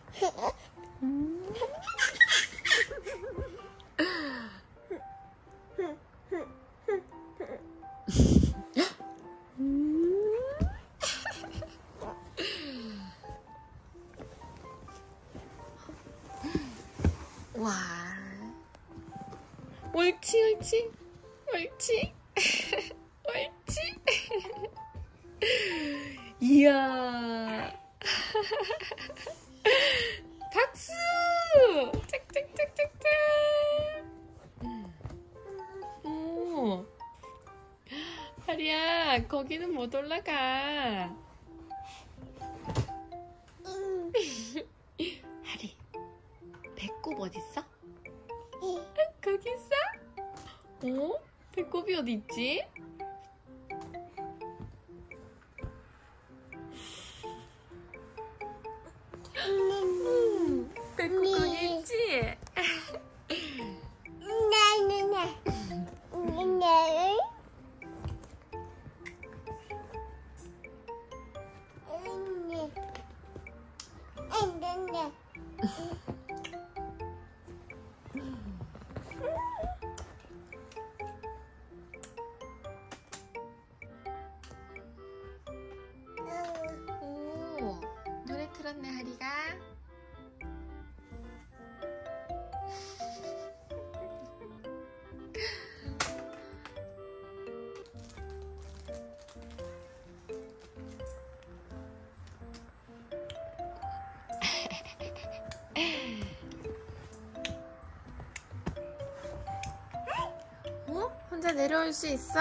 와, 옳지, 옳지, 옳지, 옳지. 이야, 박수! 짝짝짝짝짝. 오, 하리야, 거기는 못 올라가. 하리, 배꼽 어딨어? 거기 있어? 어? 배꼽이 어디 있지? 배꼽 거기 있지? 오, 노래 틀었네, 하리가. 혼자 내려올 수 있어?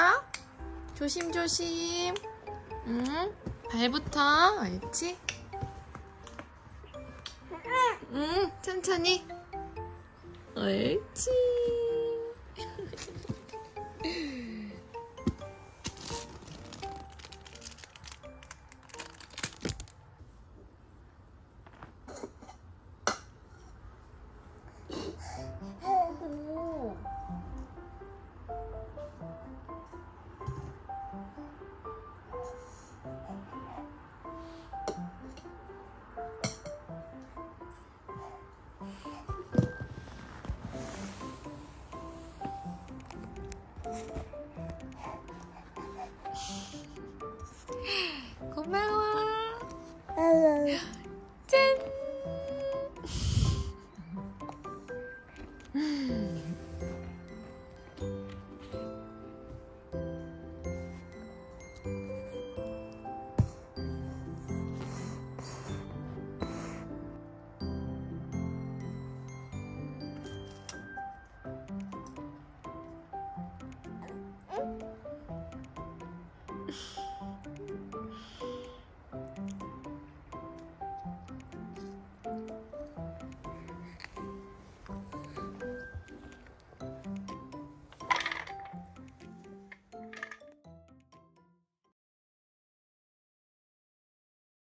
조심조심. 응? 발부터. 옳지? 응, 천천히. 옳지. 고마워. 짠.